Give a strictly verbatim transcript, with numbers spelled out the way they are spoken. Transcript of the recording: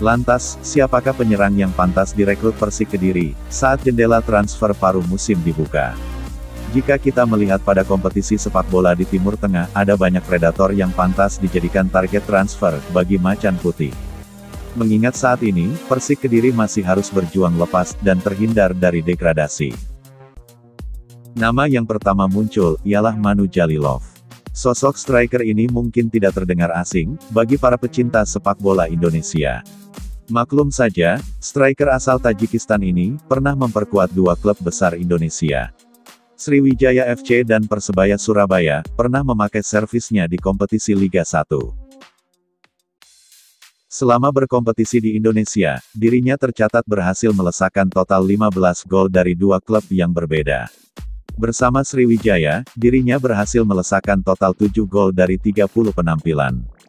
Lantas, siapakah penyerang yang pantas direkrut Persik Kediri, saat jendela transfer paruh musim dibuka? Jika kita melihat pada kompetisi sepak bola di Timur Tengah, ada banyak predator yang pantas dijadikan target transfer, bagi Macan Putih. Mengingat saat ini, Persik Kediri masih harus berjuang lepas, dan terhindar dari degradasi. Nama yang pertama muncul, ialah Manu Jalilov. Sosok striker ini mungkin tidak terdengar asing, bagi para pecinta sepak bola Indonesia. Maklum saja, striker asal Tajikistan ini, pernah memperkuat dua klub besar Indonesia. Sriwijaya F C dan Persebaya Surabaya, pernah memakai servisnya di kompetisi Liga satu. Selama berkompetisi di Indonesia, dirinya tercatat berhasil melesakkan total lima belas gol dari dua klub yang berbeda. Bersama Sriwijaya, dirinya berhasil melesakkan total tujuh gol dari tiga puluh penampilan.